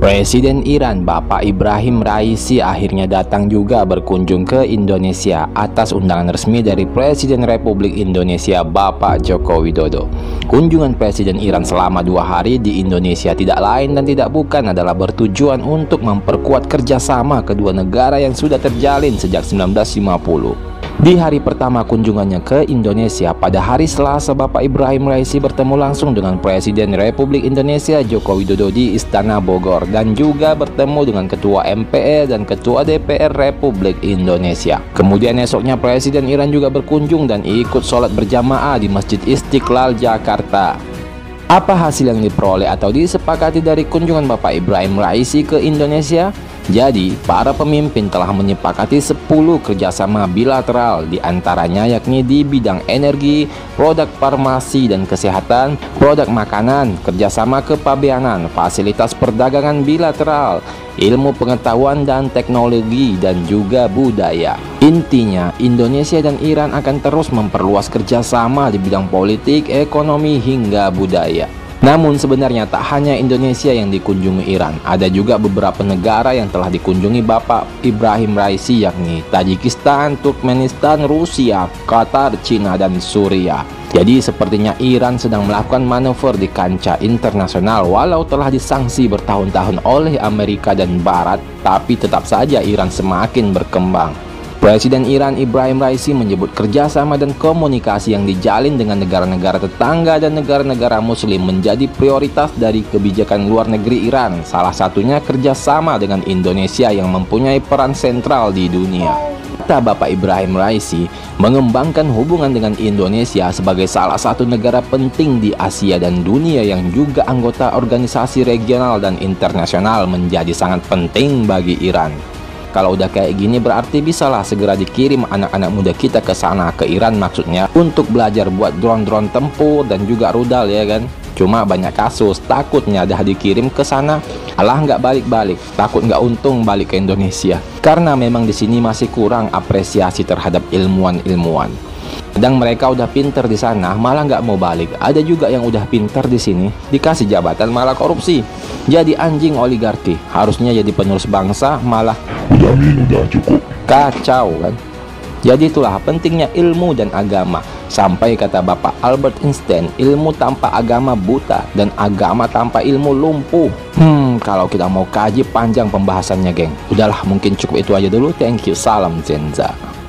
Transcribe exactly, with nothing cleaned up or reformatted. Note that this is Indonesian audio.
Presiden Iran Bapak Ibrahim Raisi akhirnya datang juga berkunjung ke Indonesia atas undangan resmi dari Presiden Republik Indonesia Bapak Joko Widodo. Kunjungan Presiden Iran selama dua hari di Indonesia tidak lain dan tidak bukan adalah bertujuan untuk memperkuat kerjasama kedua negara yang sudah terjalin sejak seribu sembilan ratus lima puluh. Di hari pertama kunjungannya ke Indonesia pada hari Selasa, Bapak Ibrahim Raisi bertemu langsung dengan Presiden Republik Indonesia Joko Widodo di Istana Bogor dan juga bertemu dengan Ketua M P R dan Ketua D P R Republik Indonesia. Kemudian esoknya Presiden Iran juga berkunjung dan ikut sholat berjamaah di Masjid Istiqlal Jakarta. Apa hasil yang diperoleh atau disepakati dari kunjungan Bapak Ibrahim Raisi ke Indonesia? Jadi, para pemimpin telah menyepakati sepuluh kerjasama bilateral diantaranya yakni di bidang energi, produk farmasi dan kesehatan, produk makanan, kerjasama kepabeanan, fasilitas perdagangan bilateral, ilmu pengetahuan dan teknologi, dan juga budaya. Intinya, Indonesia dan Iran akan terus memperluas kerjasama di bidang politik, ekonomi, hingga budaya. Namun sebenarnya tak hanya Indonesia yang dikunjungi Iran, ada juga beberapa negara yang telah dikunjungi Bapak Ibrahim Raisi yakni Tajikistan, Turkmenistan, Rusia, Qatar, Cina, dan Suriah. Jadi sepertinya Iran sedang melakukan manuver di kancah internasional walau telah disanksi bertahun-tahun oleh Amerika dan Barat, tapi tetap saja Iran semakin berkembang. Presiden Iran Ibrahim Raisi menyebut kerjasama dan komunikasi yang dijalin dengan negara-negara tetangga dan negara-negara muslim menjadi prioritas dari kebijakan luar negeri Iran. Salah satunya kerjasama dengan Indonesia yang mempunyai peran sentral di dunia. Kata Bapak Ibrahim Raisi, mengembangkan hubungan dengan Indonesia sebagai salah satu negara penting di Asia dan dunia yang juga anggota organisasi regional dan internasional menjadi sangat penting bagi Iran. Kalau udah kayak gini berarti bisalah segera dikirim anak-anak muda kita ke sana, ke Iran maksudnya, untuk belajar buat drone-drone tempur dan juga rudal ya kan. Cuma banyak kasus takutnya dah dikirim ke sana, alah nggak balik-balik, takut nggak untung balik ke Indonesia. Karena memang di sini masih kurang apresiasi terhadap ilmuwan-ilmuwan. Kadang mereka udah pinter di sana malah nggak mau balik. Ada juga yang udah pinter di sini dikasih jabatan malah korupsi. Jadi anjing oligarki, harusnya jadi penerus bangsa malah udah min udah cukup. Kacau kan. Jadi itulah pentingnya ilmu dan agama. Sampai kata Bapak Albert Einstein, ilmu tanpa agama buta dan agama tanpa ilmu lumpuh. Hmm, kalau kita mau kaji panjang pembahasannya, geng. Udahlah, mungkin cukup itu aja dulu. Thank you, salam Zenza.